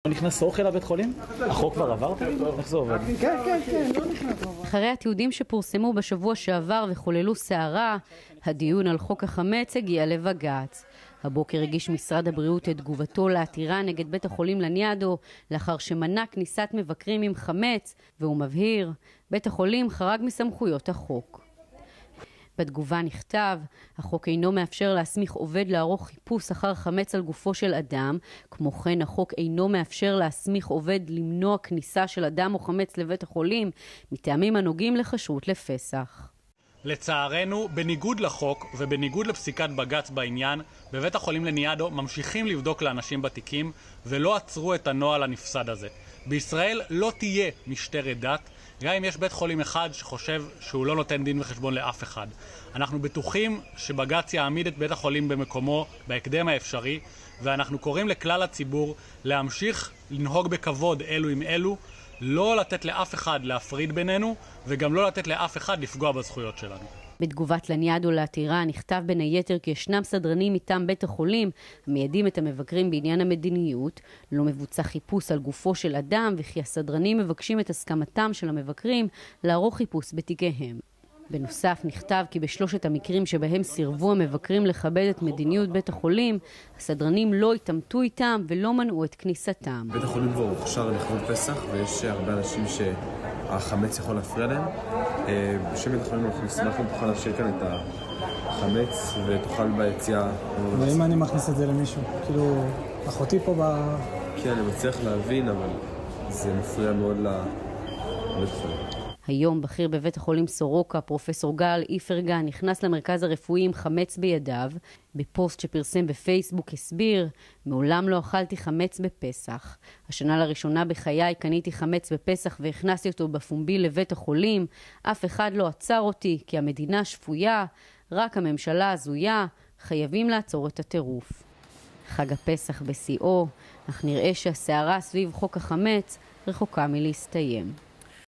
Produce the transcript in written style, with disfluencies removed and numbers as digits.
נכנס אוכל לבית חולים? החוק כבר עבר? איך זה עובד? כן, לא נכנס. אחרי התיעודים שפורסמו בשבוע שעבר וחוללו סערה, הדיון על חוק החמץ הגיע לבג"ץ. הבוקר הגיש משרד הבריאות את תגובתו לעתירה נגד בית החולים לניאדו, לאחר שמנע כניסת מבקרים עם חמץ, והוא מבהיר, בית החולים חרג מסמכויות החוק. בתגובה נכתב, החוק אינו מאפשר להסמיך עובד לערוך חיפוש אחר חמץ על גופו של אדם, כמו כן החוק אינו מאפשר להסמיך עובד למנוע כניסה של אדם או חמץ לבית החולים, מטעמים הנוגעים לכשרות לפסח. לצערנו, בניגוד לחוק ובניגוד לפסיקת בג"ץ בעניין, בבית החולים לניאדו ממשיכים לבדוק לאנשים בתיקים ולא עצרו את הנוהל הנפסד הזה. בישראל לא תהיה משטרת דת, גם אם יש בית חולים אחד שחושב שהוא לא נותן דין וחשבון לאף אחד. אנחנו בטוחים שבג"ץ יעמיד את בית החולים במקומו בהקדם האפשרי, ואנחנו קוראים לכלל הציבור להמשיך לנהוג בכבוד אלו עם אלו, לא לתת לאף אחד להפריד בינינו, וגם לא לתת לאף אחד לפגוע בזכויות שלנו. בתגובת לניאדו לעתירה נכתב בין היתר כי ישנם סדרנים מטעם בית החולים המיידעים את המבקרים בעניין המדיניות, לא מבוצע חיפוש על גופו של אדם, וכי הסדרנים מבקשים את הסכמתם של המבקרים לערוך חיפוש בתיקיהם. בנוסף נכתב כי בשלושת המקרים שבהם סירבו המבקרים לכבד את מדיניות בית החולים, הסדרנים לא התעמתו איתם ולא מנעו את כניסתם. בית החולים בו הוכשר לכבוד פסח, ויש הרבה אנשים שהחמץ יכול להפריע להם. בשם בית החולים אנחנו נשמח אם תוכל להשאיר כאן את החמץ ותוכל ביציאה. ואם אני מכניס את זה למישהו? כאילו, אחותי פה כן, אני מצליח להבין, אבל זה מפריע מאוד לבית החולים. היום בכיר בבית החולים סורוקה, פרופסור גל איפרגן, נכנס למרכז הרפואי עם חמץ בידיו. בפוסט שפרסם בפייסבוק הסביר, מעולם לא אכלתי חמץ בפסח. השנה לראשונה בחיי קניתי חמץ בפסח והכנסתי אותו בפומבי לבית החולים. אף אחד לא עצר אותי כי המדינה שפויה, רק הממשלה הזויה, חייבים לעצור את הטירוף. חג הפסח בשיאו, אך נראה שהסערה סביב חוק החמץ רחוקה מלהסתיים.